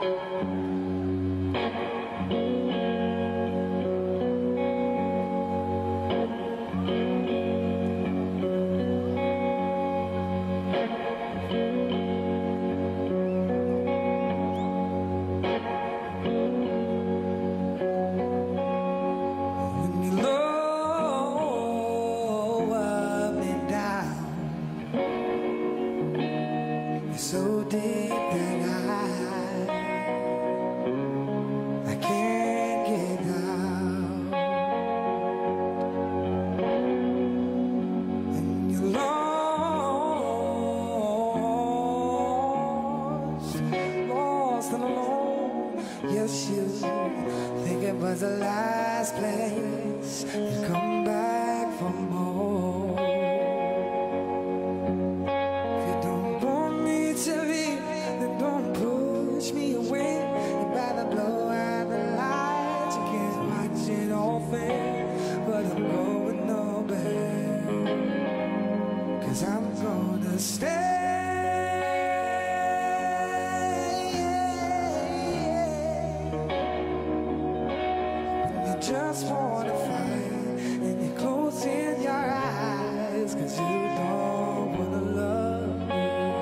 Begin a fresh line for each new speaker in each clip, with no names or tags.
So deep that I can't get out, and you're lost and alone. Yes, you think it was the last place you'd come back from home. Push me away, you'd rather blow out the lights. You can't watch it all fade, but I'm going nowhere, 'cause I'm gonna stay. You just wanna fight, and you're closing your eyes, 'cause you don't wanna love me.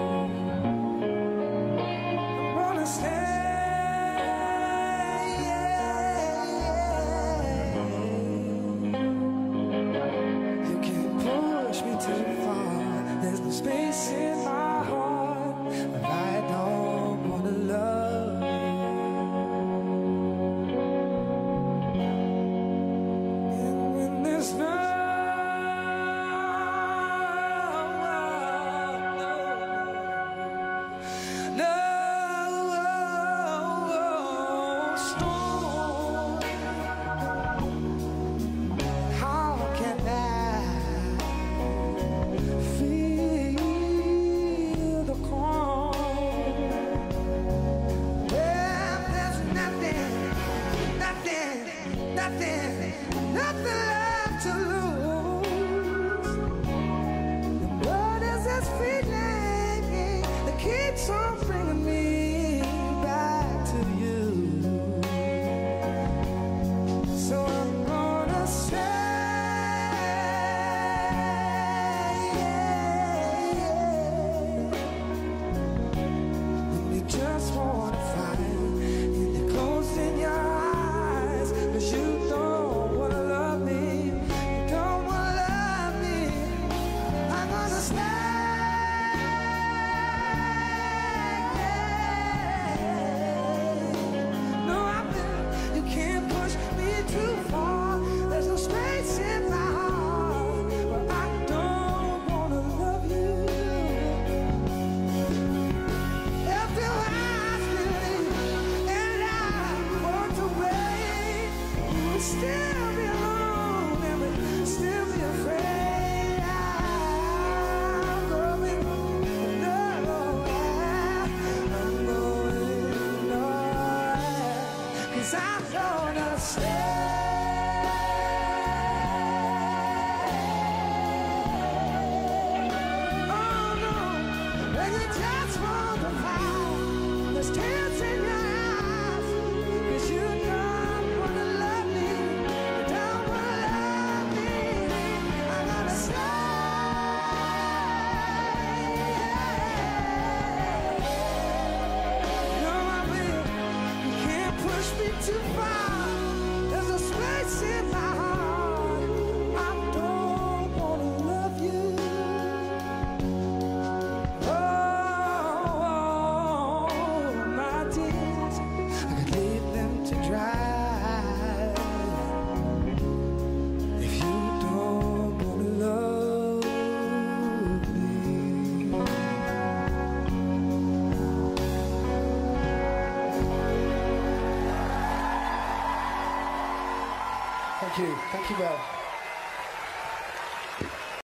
There's no space in my heart, but I don't wanna love you. And when there's no storm, how can I feel the calm? Well, there's nothing left to lose. What is this feeling that keeps on bringing me back to you? So I'm gonna just wanna fight, and you're closing your eyes, 'cause you don't wanna love me. You don't wanna love me. I'm gonna stay. No, you can't push me too far. There's no space in my heart, but I don't wanna love you. Still be alone and we'd still be afraid. I'm going nowhere. I'm going nowhere, 'cause I'm gonna stay. Oh no, and you just want to fight. There's tears in your eyes, 'cause you don't wanna love me. Too far, there's a space in my heart. I don't wanna love you. Oh, my tears, I could leave them to dry if you don't wanna love me. Thank you, Belle.